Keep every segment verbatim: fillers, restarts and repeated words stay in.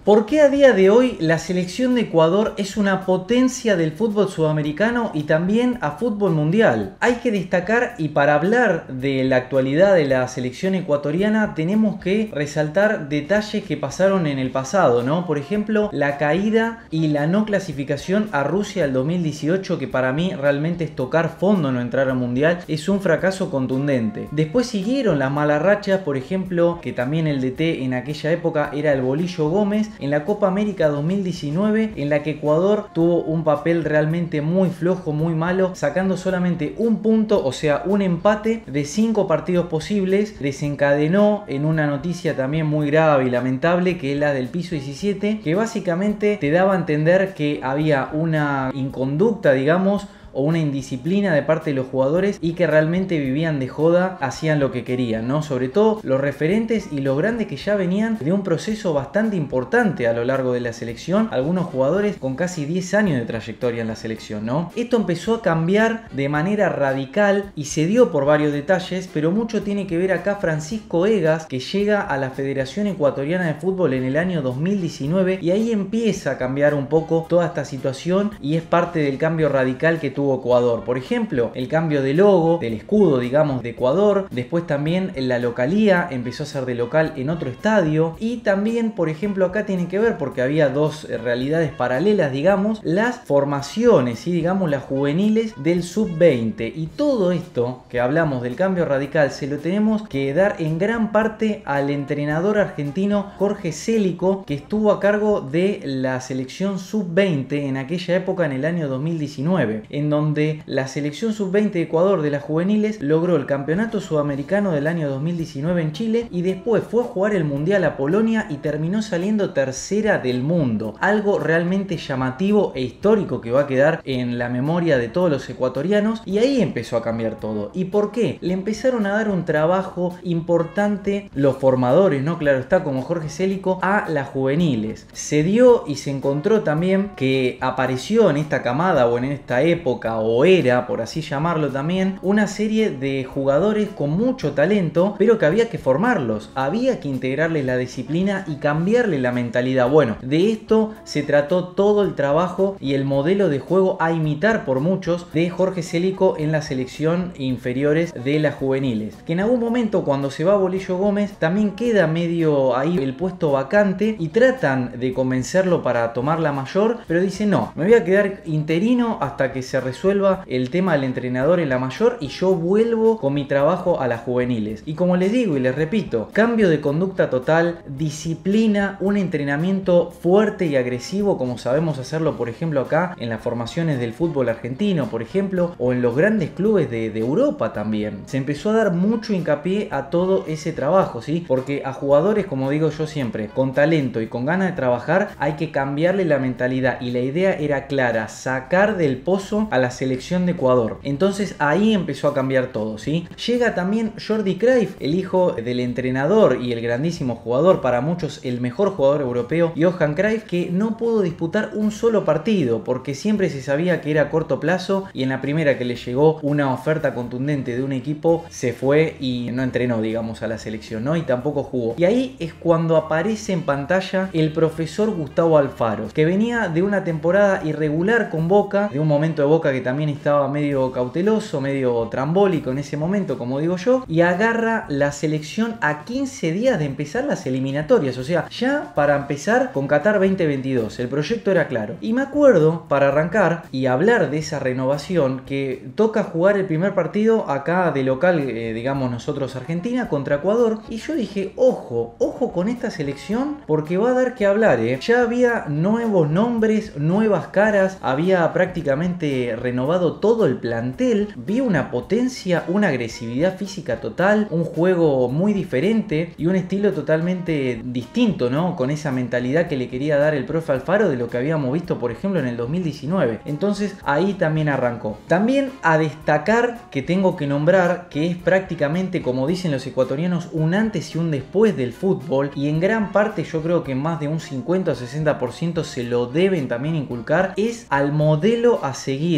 ¿Por qué a día de hoy la selección de Ecuador es una potencia del fútbol sudamericano y también a fútbol mundial? Hay que destacar, y para hablar de la actualidad de la selección ecuatoriana tenemos que resaltar detalles que pasaron en el pasado, ¿no? Por ejemplo, la caída y la no clasificación a Rusia del dos mil dieciocho, que para mí realmente es tocar fondo no entrar al mundial, es un fracaso contundente. Después siguieron las malas rachas, por ejemplo, que también el D T en aquella época era el Bolillo Gómez, en la Copa América dos mil diecinueve, en la que Ecuador tuvo un papel realmente muy flojo, muy malo, sacando solamente un punto, o sea, un empate de cinco partidos posibles. Desencadenó en una noticia también muy grave y lamentable, que es la del piso diecisiete, que básicamente te daba a entender que había una inconducta, digamos, o una indisciplina de parte de los jugadores y que realmente vivían de joda, hacían lo que querían, ¿no? Sobre todo los referentes y los grandes que ya venían de un proceso bastante importante a lo largo de la selección, algunos jugadores con casi diez años de trayectoria en la selección, ¿no? Esto empezó a cambiar de manera radical y se dio por varios detalles, pero mucho tiene que ver acá Francisco Egas, que llega a la Federación Ecuatoriana de Fútbol en el año dos mil diecinueve, y ahí empieza a cambiar un poco toda esta situación y es parte del cambio radical que tuvo Ecuador. Por ejemplo, el cambio de logo, del escudo, digamos, de Ecuador. Después también la localía empezó a ser de local en otro estadio. Y también, por ejemplo, acá tiene que ver, porque había dos realidades paralelas, digamos, las formaciones, ¿sí? Digamos, las juveniles del sub veinte. Y todo esto que hablamos del cambio radical se lo tenemos que dar en gran parte al entrenador argentino Jorge Célico, que estuvo a cargo de la selección sub veinte en aquella época, en el año dos mil diecinueve, en donde la selección sub veinte de Ecuador de las juveniles logró el campeonato sudamericano del año dos mil diecinueve en Chile, y después fue a jugar el mundial a Polonia y terminó saliendo tercera del mundo. Algo realmente llamativo e histórico que va a quedar en la memoria de todos los ecuatorianos, y ahí empezó a cambiar todo. ¿Y por qué? Le empezaron a dar un trabajo importante los formadores, ¿no? Claro está, como Jorge Célico, a las juveniles. Se dio y se encontró también que apareció en esta camada o en esta época, o era, por así llamarlo también, una serie de jugadores con mucho talento, pero que había que formarlos, había que integrarles la disciplina y cambiarle la mentalidad. Bueno, de esto se trató todo el trabajo y el modelo de juego a imitar por muchos de Jorge Célico en la selección inferiores de las juveniles, que en algún momento, cuando se va Bolillo Gómez, también queda medio ahí el puesto vacante y tratan de convencerlo para tomar la mayor, pero dice: no, me voy a quedar interino hasta que se resuelva el tema del entrenador en la mayor y yo vuelvo con mi trabajo a las juveniles. Y como les digo y les repito, cambio de conducta total, disciplina, un entrenamiento fuerte y agresivo, como sabemos hacerlo, por ejemplo, acá en las formaciones del fútbol argentino, por ejemplo, o en los grandes clubes de, de Europa también. Se empezó a dar mucho hincapié a todo ese trabajo, ¿sí? Porque a jugadores, como digo yo siempre, con talento y con ganas de trabajar, hay que cambiarle la mentalidad, y la idea era clara: sacar del pozo a la selección de Ecuador. Entonces ahí empezó a cambiar todo, ¿sí? Llega también Jordi Cruyff, el hijo del entrenador y el grandísimo jugador, para muchos el mejor jugador europeo, Johan Cruyff, que no pudo disputar un solo partido porque siempre se sabía que era a corto plazo, y en la primera que le llegó una oferta contundente de un equipo se fue y no entrenó, digamos, a la selección, ¿no? Y tampoco jugó. Y ahí es cuando aparece en pantalla el profesor Gustavo Alfaro, que venía de una temporada irregular con Boca, de un momento de Boca que también estaba medio cauteloso, medio trambólico en ese momento, como digo yo, y agarra la selección a quince días de empezar las eliminatorias, o sea, ya para empezar con Qatar veinte veintidós. El proyecto era claro. Y me acuerdo, para arrancar y hablar de esa renovación, que toca jugar el primer partido acá de local, eh, digamos nosotros Argentina, contra Ecuador, y yo dije: ojo, ojo con esta selección, porque va a dar que hablar, ¿eh? Ya había nuevos nombres, nuevas caras, había prácticamente renovado todo el plantel, vi una potencia, una agresividad física total, un juego muy diferente y un estilo totalmente distinto, ¿no? Con esa mentalidad que le quería dar el profe Alfaro de lo que habíamos visto, por ejemplo, en el dos mil diecinueve. Entonces ahí también arrancó. También a destacar, que tengo que nombrar, que es prácticamente, como dicen los ecuatorianos, un antes y un después del fútbol, y en gran parte yo creo que más de un cincuenta o sesenta por ciento se lo deben también inculcar, es al modelo a seguir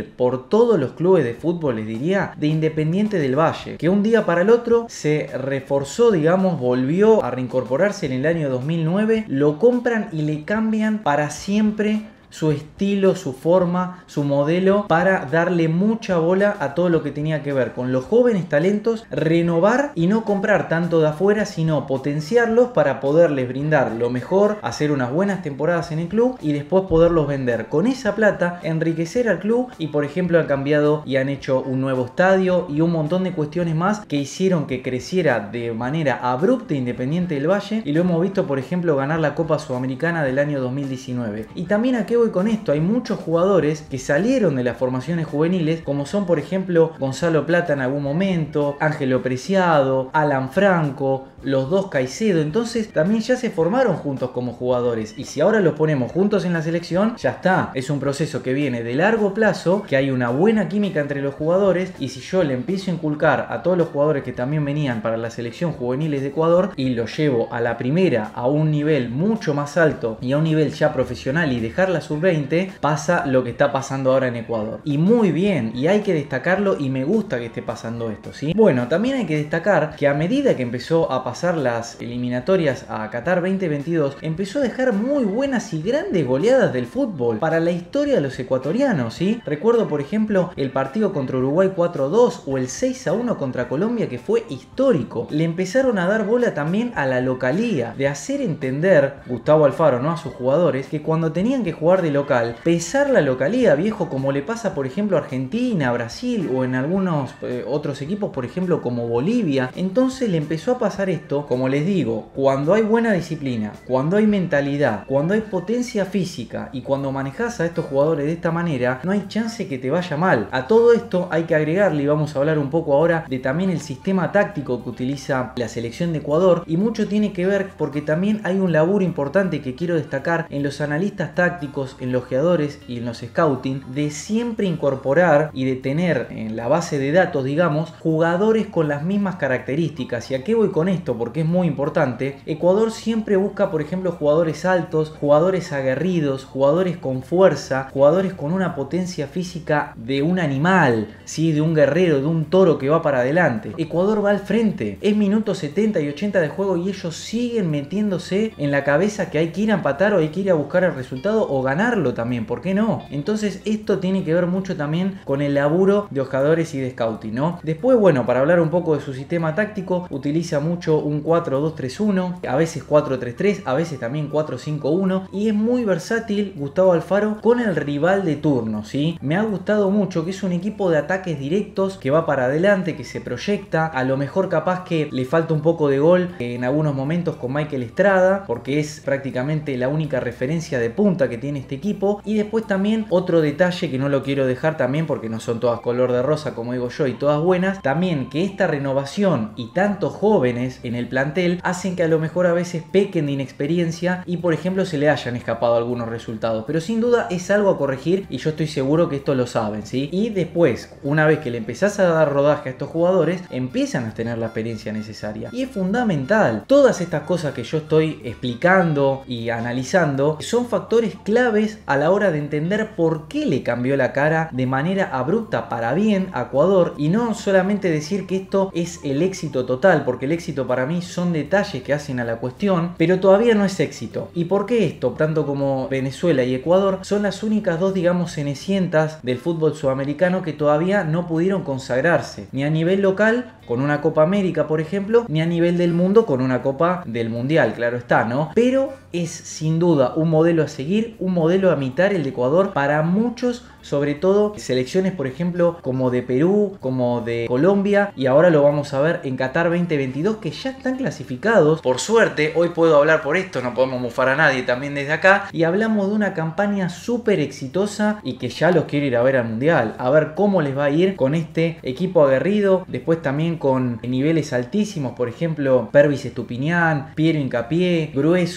salir por todos los clubes de fútbol, les diría, de Independiente del Valle, que un día para el otro se reforzó, digamos, volvió a reincorporarse en el año dos mil nueve, lo compran y le cambian para siempre su estilo, su forma, su modelo, para darle mucha bola a todo lo que tenía que ver con los jóvenes talentos, renovar y no comprar tanto de afuera, sino potenciarlos para poderles brindar lo mejor, hacer unas buenas temporadas en el club y después poderlos vender. Con esa plata enriquecer al club y, por ejemplo, han cambiado y han hecho un nuevo estadio y un montón de cuestiones más que hicieron que creciera de manera abrupta Independiente del Valle, y lo hemos visto, por ejemplo, ganar la Copa Sudamericana del año dos mil diecinueve. Y también a qué voy con esto, hay muchos jugadores que salieron de las formaciones juveniles, como son, por ejemplo, Gonzalo Plata en algún momento, Ángelo Preciado, Alan Franco, los dos Caicedo. Entonces también ya se formaron juntos como jugadores, y si ahora los ponemos juntos en la selección, ya está. Es un proceso que viene de largo plazo, que hay una buena química entre los jugadores, y si yo le empiezo a inculcar a todos los jugadores que también venían para la selección juveniles de Ecuador y los llevo a la primera a un nivel mucho más alto y a un nivel ya profesional y dejar la sub veinte, pasa lo que está pasando ahora en Ecuador. Y muy bien, y hay que destacarlo, y me gusta que esté pasando esto, ¿sí? Bueno, también hay que destacar que a medida que empezó a pasar las eliminatorias a Qatar veinte veintidós, empezó a dejar muy buenas y grandes goleadas del fútbol para la historia de los ecuatorianos, ¿sí? Recuerdo, por ejemplo, el partido contra Uruguay cuatro a dos o el seis a uno contra Colombia, que fue histórico. Le empezaron a dar bola también a la localía, de hacer entender Gustavo Alfaro, ¿no?, a sus jugadores, que cuando tenían que jugar de local, pesar la localía, viejo, como le pasa, por ejemplo, a Argentina, Brasil o en algunos eh, otros equipos, por ejemplo, como Bolivia. Entonces le empezó a pasar esto, como les digo, cuando hay buena disciplina, cuando hay mentalidad, cuando hay potencia física y cuando manejas a estos jugadores de esta manera, no hay chance que te vaya mal. A todo esto hay que agregarle, y vamos a hablar un poco ahora de también el sistema táctico que utiliza la selección de Ecuador, y mucho tiene que ver porque también hay un laburo importante que quiero destacar en los analistas tácticos, en los geadores y en los scouting, de siempre incorporar y de tener en la base de datos, digamos, jugadores con las mismas características. ¿Y a qué voy con esto? Porque es muy importante. Ecuador siempre busca, por ejemplo, jugadores altos, jugadores aguerridos, jugadores con fuerza, jugadores con una potencia física de un animal, ¿sí?, de un guerrero, de un toro que va para adelante. Ecuador va al frente, es minuto setenta y ochenta de juego y ellos siguen metiéndose en la cabeza que hay que ir a empatar o hay que ir a buscar el resultado o ganarlo también, ¿por qué no? Entonces esto tiene que ver mucho también con el laburo de jugadores y de scouting, ¿no? Después, bueno, para hablar un poco de su sistema táctico, utiliza mucho un cuatro dos tres uno, a veces cuatro tres tres, a veces también cuatro cinco uno, y es muy versátil Gustavo Alfaro con el rival de turno, ¿sí? Me ha gustado mucho que es un equipo de ataques directos, que va para adelante, que se proyecta, a lo mejor capaz que le falta un poco de gol en algunos momentos con Michael Estrada, porque es prácticamente la única referencia de punta que tiene este equipo. Y después también otro detalle que no lo quiero dejar también, porque no son todas color de rosa como digo yo y todas buenas, también que esta renovación y tantos jóvenes en el plantel hacen que a lo mejor a veces pequen de inexperiencia y, por ejemplo, se le hayan escapado algunos resultados, pero sin duda es algo a corregir y yo estoy seguro que esto lo saben, ¿sí? Y después, una vez que le empezás a dar rodaje a estos jugadores, empiezan a tener la experiencia necesaria y es fundamental. Todas estas cosas que yo estoy explicando y analizando son factores claves a la hora de entender por qué le cambió la cara de manera abrupta para bien a Ecuador, y no solamente decir que esto es el éxito total, porque el éxito para mí son detalles que hacen a la cuestión, pero todavía no es éxito. ¿Y por qué esto? Tanto como Venezuela y Ecuador son las únicas dos, digamos, cenicientas del fútbol sudamericano que todavía no pudieron consagrarse, ni a nivel local con una Copa América, por ejemplo, ni a nivel del mundo con una Copa del Mundial, claro está, ¿no? Pero es sin duda un modelo a seguir, un modelo a imitar el de Ecuador para muchos, sobre todo selecciones, por ejemplo, como de Perú, como de Colombia, y ahora lo vamos a ver en Qatar veinte veintidós, que ya están clasificados. Por suerte, hoy puedo hablar por esto, no podemos mufar a nadie también desde acá, y hablamos de una campaña súper exitosa y que ya los quiero ir a ver al Mundial, a ver cómo les va a ir con este equipo aguerrido, después también con niveles altísimos, por ejemplo, Pervis Estupiñán, Piero Hincapié, Grueso también,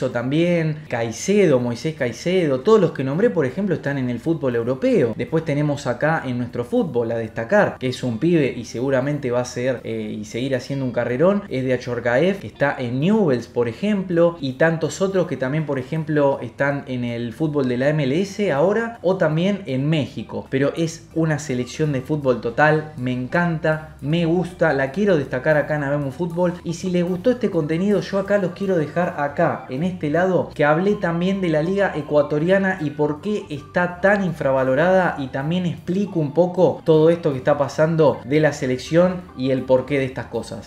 también Caicedo, Moisés Caicedo, todos los que nombré, por ejemplo, están en el fútbol europeo. Después tenemos acá en nuestro fútbol a destacar, que es un pibe y seguramente va a ser eh, y seguir haciendo un carrerón, es de Achorcaef, que está en Newell's, por ejemplo, y tantos otros que también, por ejemplo, están en el fútbol de la M L S ahora o también en México. Pero es una selección de fútbol total, me encanta, me gusta, la quiero destacar acá en Habemos Fútbol. Y si les gustó este contenido, yo acá los quiero dejar acá, en este lado, que hablé también de la liga ecuatoriana y por qué está tan infravalorada, y también explico un poco todo esto que está pasando de la selección y el porqué de estas cosas.